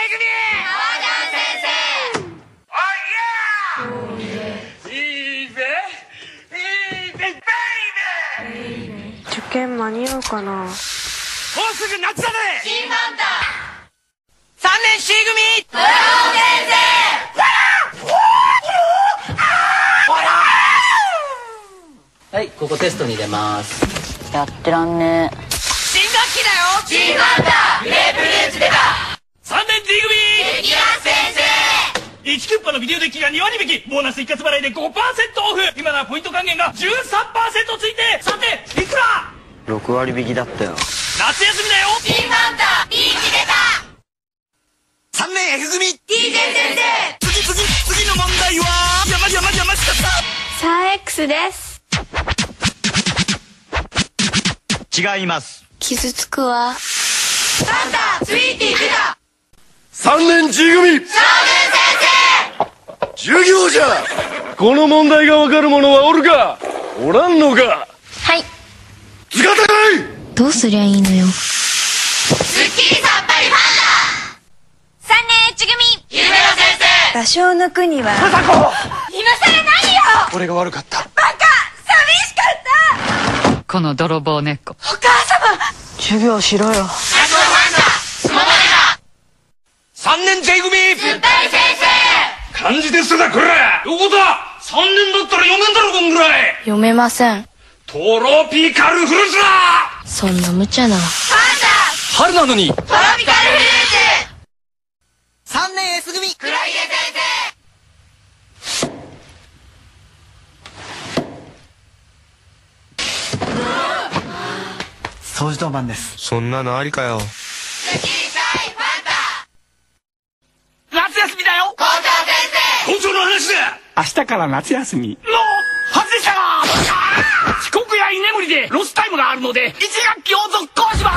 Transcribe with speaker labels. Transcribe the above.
Speaker 1: 受験間に合うかな。
Speaker 2: もうすぐ夏だね。
Speaker 3: 新ファンタ
Speaker 2: 3年 C 組
Speaker 3: ブラウン先
Speaker 4: はい、ここテストに出ます。
Speaker 5: やってらんねえ。
Speaker 2: 新学期だよ。
Speaker 3: 新ファンタグレープフルーツ出た
Speaker 2: 3年 D 組
Speaker 3: 激安先生
Speaker 2: 1キュッパのビデオデッキが2割引きボーナス一括払いで 5% オフ今ならポイント還元が 13% ついてさていくら
Speaker 6: 6割引きだったよ。
Speaker 2: 夏休みだよ。
Speaker 3: 新ファンタリーチ出た
Speaker 2: 3年 F 組
Speaker 3: TJ 先生
Speaker 2: 次の問題は山しかった
Speaker 1: 3X です。
Speaker 6: 違います。
Speaker 1: 傷つくわ。
Speaker 3: ファンタスイーティー出た
Speaker 7: 3年 G 組
Speaker 3: 少年先
Speaker 7: 授業じゃ。この問題がわかる者はおるかおらんのか。
Speaker 1: はい。
Speaker 7: 図が高い。
Speaker 1: どうすりゃいいのよ。
Speaker 3: 生すっきりさっぱりファンタ3年 H 組夢の先生
Speaker 1: 場所を抜くには。
Speaker 3: 今さら何よ
Speaker 7: 俺が悪かった。
Speaker 3: バカ寂しかった
Speaker 5: この泥棒猫。
Speaker 3: お母様
Speaker 1: 授業しろよ。
Speaker 3: 夏のファンタスモモ
Speaker 2: 3年 J 組
Speaker 3: ネだ酸っぱい先生
Speaker 2: 漢字テストだこらどこだ3年だったら読めんだろこんぐらい
Speaker 1: 読めません。
Speaker 2: トロピカルフルーツだ
Speaker 1: そんな無茶な。
Speaker 3: ファン
Speaker 2: 春なのに
Speaker 3: タトロピカルフルーツ
Speaker 2: 3年 S 組
Speaker 3: 黒ひげ先生
Speaker 6: 掃除当番です。
Speaker 7: そんなのありかよ。
Speaker 3: スッキリしたいファンタ
Speaker 2: 夏休みだよ
Speaker 3: 校長先
Speaker 2: 校長の話だ
Speaker 8: 明日から夏休み。
Speaker 2: 外でしたが遅刻や居眠りでロスタイムがあるので1学期を続行します